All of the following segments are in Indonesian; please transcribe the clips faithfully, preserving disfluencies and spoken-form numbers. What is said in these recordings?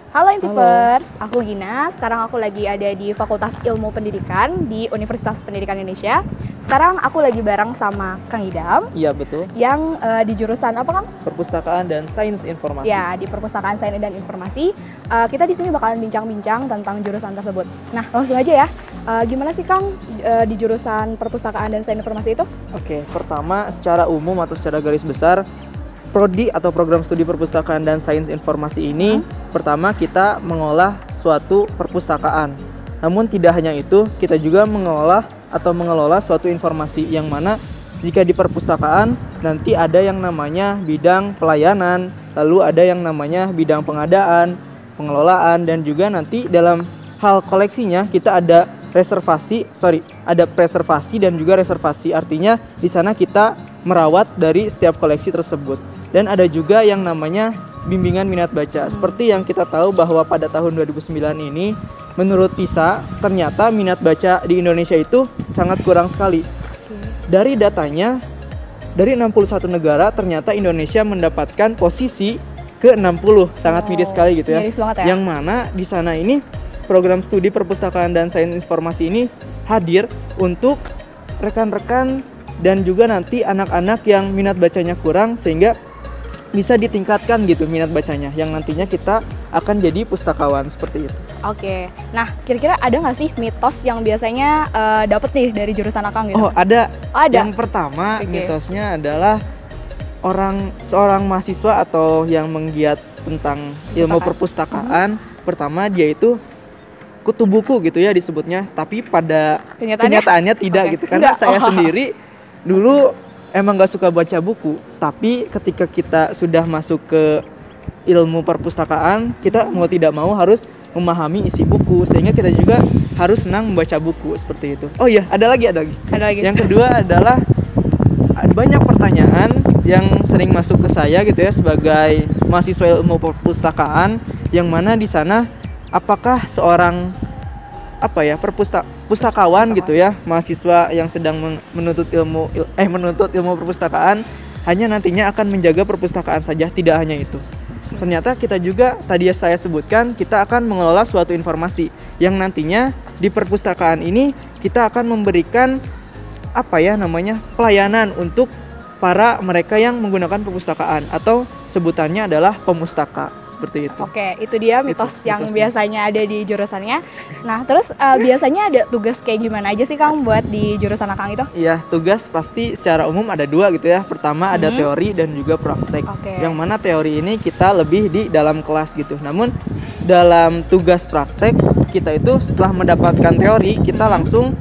Halo Halo. Intipers, aku Gina. Sekarang aku lagi ada di Fakultas Ilmu Pendidikan di Universitas Pendidikan Indonesia. Sekarang aku lagi bareng sama Kang Idam. Iya betul. Yang uh, di jurusan apa, Kang? Perpustakaan dan Sains Informasi. Ya, di Perpustakaan Sains dan Informasi. Uh, kita di sini bakalan bincang-bincang tentang jurusan tersebut. Nah, langsung aja ya. Uh, gimana sih Kang uh, di jurusan Perpustakaan dan Sains Informasi itu? Oke, pertama secara umum atau secara garis besar, Prodi atau program studi perpustakaan dan sains informasi ini, hmm. pertama kita mengolah suatu perpustakaan. Namun tidak hanya itu, kita juga mengolah atau mengelola suatu informasi yang mana jika di perpustakaan nanti ada yang namanya bidang pelayanan, lalu ada yang namanya bidang pengadaan, pengelolaan, dan juga nanti dalam hal koleksinya kita ada reservasi, sorry, ada preservasi dan juga reservasi. Artinya di sana kita merawat dari setiap koleksi tersebut. Dan ada juga yang namanya bimbingan minat baca. Seperti yang kita tahu bahwa pada tahun dua ribu sembilan ini, menurut PISA, ternyata minat baca di Indonesia itu sangat kurang sekali. Dari datanya, dari enam puluh satu negara, ternyata Indonesia mendapatkan posisi ke enam puluh. Sangat oh, miris sekali gitu ya. Miris banget ya. Yang mana di sana ini program studi perpustakaan dan sains informasi ini hadir untuk rekan-rekan dan juga nanti anak-anak yang minat bacanya kurang sehingga bisa ditingkatkan gitu minat bacanya, yang nantinya kita akan jadi pustakawan seperti itu. Oke, nah kira-kira ada nggak sih mitos yang biasanya uh, dapet nih dari jurusan Akang gitu? Oh ada. Oh, ada. Yang pertama okay. mitosnya adalah orang seorang mahasiswa atau yang menggiat tentang ilmu perpustakaan, mm-hmm. pertama dia itu kutu buku gitu ya disebutnya, tapi pada kenyataannya, kenyataannya tidak okay. gitu. Karena Enggak. saya oh. sendiri dulu emang gak suka baca buku, tapi ketika kita sudah masuk ke ilmu perpustakaan, kita mau tidak mau harus memahami isi buku, sehingga kita juga harus senang membaca buku seperti itu. Oh iya, ada lagi, ada lagi. Ada lagi. Yang kedua adalah banyak pertanyaan yang sering masuk ke saya gitu ya sebagai mahasiswa ilmu perpustakaan, yang mana di sana apakah seorang apa ya perpustak pustakawan gitu ya, mahasiswa yang sedang menuntut ilmu eh menuntut ilmu perpustakaan hanya nantinya akan menjaga perpustakaan saja. Tidak hanya itu, ternyata kita juga tadi saya sebutkan kita akan mengelola suatu informasi yang nantinya di perpustakaan ini kita akan memberikan apa ya namanya pelayanan untuk para mereka yang menggunakan perpustakaan atau sebutannya adalah pemustaka. Seperti itu. Oke, itu dia mitos itu, yang mitosnya. biasanya ada di jurusannya. Nah, terus uh, biasanya ada tugas kayak gimana aja sih Kang buat di jurusan Akang itu? Iya, tugas pasti secara umum ada dua gitu ya. Pertama ada hmm. teori dan juga praktek. Okay. Yang mana teori ini kita lebih di dalam kelas gitu. Namun dalam tugas praktek kita itu setelah mendapatkan teori kita hmm. langsung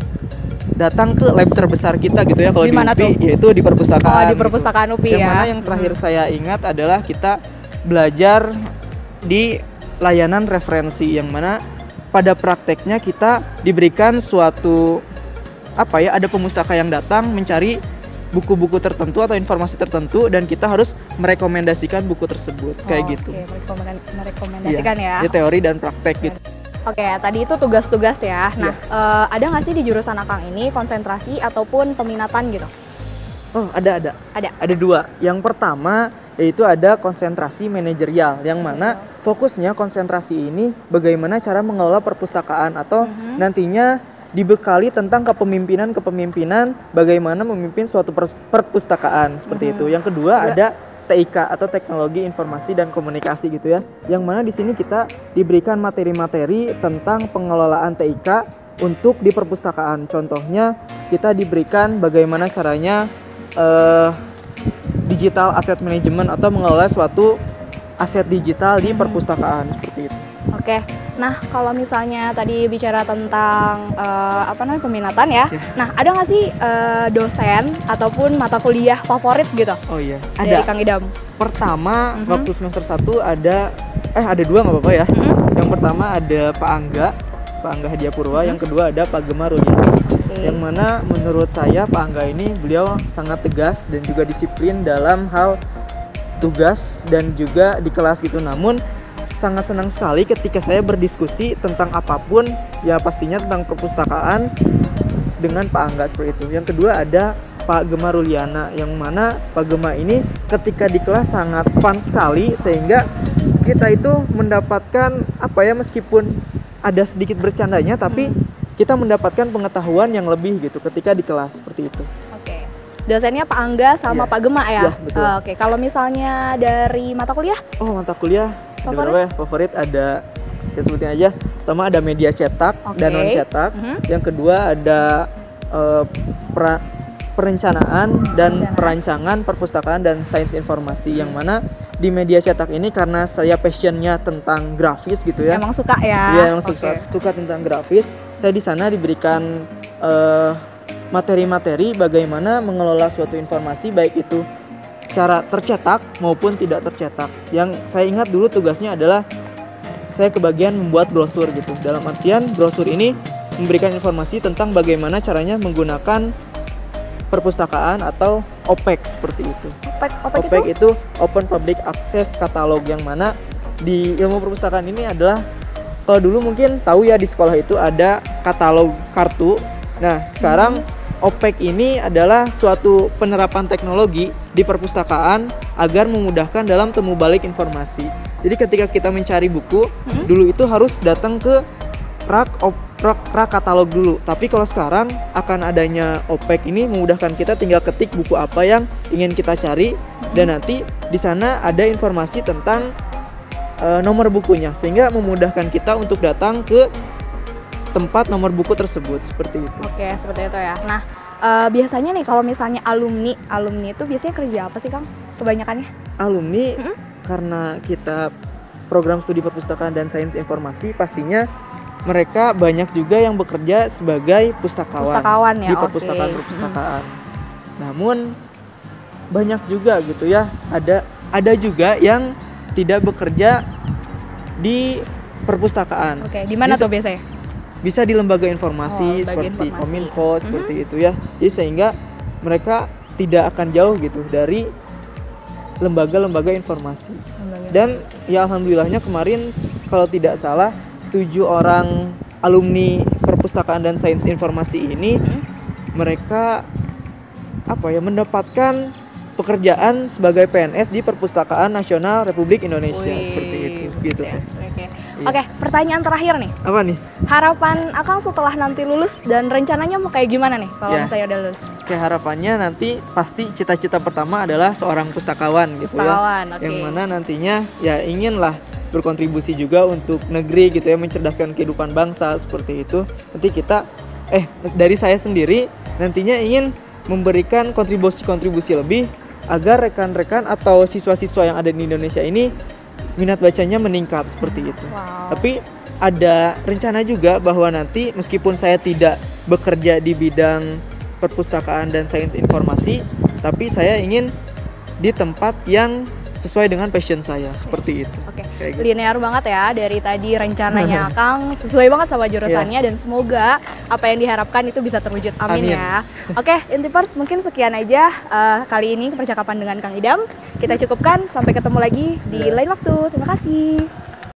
datang ke lab terbesar kita gitu ya. Kalau di, di U P I yaitu di perpustakaan. Oh, di perpustakaan gitu. U P I yang ya. Yang mana yang terakhir hmm. saya ingat adalah kita belajar di layanan referensi, yang mana pada prakteknya kita diberikan suatu apa ya ada pemustaka yang datang mencari buku-buku tertentu atau informasi tertentu dan kita harus merekomendasikan buku tersebut. Oh, kayak gitu. Oke, okay. merekomendasikan ya. ya. Di teori dan praktek gitu. Oke, okay, tadi itu tugas-tugas ya. Nah, ya. uh, ada nggak sih di jurusan Akang ini konsentrasi ataupun peminatan gitu? Oh, ada ada. Ada. Ada dua. Yang pertama yaitu ada konsentrasi manajerial, yang mana fokusnya konsentrasi ini bagaimana cara mengelola perpustakaan atau mm-hmm. nantinya dibekali tentang kepemimpinan-kepemimpinan bagaimana memimpin suatu perpustakaan seperti mm-hmm. itu. Yang kedua ya. ada T I K atau Teknologi Informasi dan Komunikasi gitu ya, yang mana di sini kita diberikan materi-materi tentang pengelolaan T I K untuk di perpustakaan. Contohnya kita diberikan bagaimana caranya uh, digital asset management atau mengelola suatu aset digital di perpustakaan seperti itu. Oke, nah kalau misalnya tadi bicara tentang uh, apa namanya peminatan ya, ya. Nah ada nggak sih uh, dosen ataupun mata kuliah favorit gitu? Oh iya, ada. Dari Kang Idam. Pertama mm-hmm. waktu semester satu ada, eh ada dua nggak apa-apa ya. Mm-hmm. Yang pertama ada Pak Angga, Pak Angga Hadiah Purwa. Mm-hmm. Yang kedua ada Pak Gemma Rudiana. Okay. Yang mana menurut saya Pak Angga ini beliau sangat tegas dan juga disiplin dalam hal tugas dan juga di kelas itu. Namun sangat senang sekali ketika saya berdiskusi tentang apapun ya pastinya tentang perpustakaan dengan Pak Angga seperti itu. Yang kedua ada Pak Gemma Ruliana, yang mana Pak Gemma ini ketika di kelas sangat fun sekali sehingga kita itu mendapatkan apa ya, meskipun ada sedikit bercandanya tapi Hmm. kita mendapatkan pengetahuan yang lebih gitu ketika di kelas seperti itu. Oke. Dosennya Pak Angga sama Iya. Pak Gema ya? Iya, betul. Eh, Oke, kalau misalnya dari mata kuliah? Oh, mata kuliah ada Favorit? berapa ya? Favorit ada, saya sebutin aja. Pertama ada media cetak Oke. dan non cetak. Mhm. Yang kedua ada eh, pra- perencanaan dan Perencanaan. perancangan perpustakaan dan sains informasi, yang mana di media cetak ini karena saya passionnya tentang grafis gitu ya. Emang suka ya? Iya, emang Oke. suka, suka tentang grafis. Saya di sana diberikan eh, materi-materi bagaimana mengelola suatu informasi, baik itu secara tercetak maupun tidak tercetak. Yang saya ingat dulu tugasnya adalah saya kebagian membuat brosur gitu. Dalam artian brosur ini memberikan informasi tentang bagaimana caranya menggunakan perpustakaan atau O P E C seperti itu. Opek, opek O P E C itu? itu Open Public Access Catalog, yang mana di ilmu perpustakaan ini adalah, kalau dulu mungkin tahu ya di sekolah itu ada katalog kartu. Nah, sekarang O P E C ini adalah suatu penerapan teknologi di perpustakaan agar memudahkan dalam temu balik informasi. Jadi ketika kita mencari buku, Hmm? dulu itu harus datang ke rak op- rak, rak katalog dulu. Tapi kalau sekarang akan adanya O P E C ini memudahkan kita tinggal ketik buku apa yang ingin kita cari, dan nanti di sana ada informasi tentang eh, nomor bukunya, sehingga memudahkan kita untuk datang ke tempat nomor buku tersebut seperti itu. Oke, seperti itu ya. Nah, eh, biasanya nih kalau misalnya alumni, alumni itu biasanya kerja apa sih, Kang? Kebanyakannya? Alumni Mm-mm. karena kita program studi perpustakaan dan sains informasi, pastinya mereka banyak juga yang bekerja sebagai pustakawan, Pustakawan ya, di oke. perpustakaan-perpustakaan. Namun banyak juga gitu ya, ada ada juga yang tidak bekerja di perpustakaan. Oke, di mana Bisa- tuh biasanya? Bisa di lembaga Oh, informasi lembaga seperti informasi. Kominfo seperti Mhm. itu ya. Jadi sehingga mereka tidak akan jauh gitu dari lembaga-lembaga informasi. Lembaga. Dan ya alhamdulillahnya kemarin kalau tidak salah tujuh orang alumni perpustakaan dan sains informasi ini Mm-mm. mereka apa ya, mendapatkan pekerjaan sebagai P N S di Perpustakaan Nasional Republik Indonesia. Wih, Seperti itu bagus gitu. ya. Oke. Iya. Oke, pertanyaan terakhir nih. Apa nih? Harapan Akang setelah nanti lulus dan rencananya mau kayak gimana nih kalau Ya. misalnya udah lulus? Kayak harapannya nanti pasti cita-cita pertama adalah seorang pustakawan gitu Pustakawan, ya. oke. Yang mana nantinya ya inginlah berkontribusi juga untuk negeri gitu ya, mencerdaskan kehidupan bangsa seperti itu. Nanti kita eh dari saya sendiri nantinya ingin memberikan kontribusi-kontribusi lebih agar rekan-rekan atau siswa-siswa yang ada di Indonesia ini minat bacanya meningkat seperti itu. Wow. Tapi ada rencana juga bahwa nanti meskipun saya tidak bekerja di bidang perpustakaan dan sains informasi, tapi saya ingin di tempat yang sesuai dengan passion saya seperti itu. Oke, Kayak gitu. linear banget ya dari tadi rencananya Kang, sesuai banget sama jurusannya dan semoga apa yang diharapkan itu bisa terwujud. Amin, Amin. ya. Oke, Intipers mungkin sekian aja eh, kali ini percakapan dengan Kang Idam. Kita cukupkan, sampai ketemu lagi di Ya. lain waktu. Terima kasih.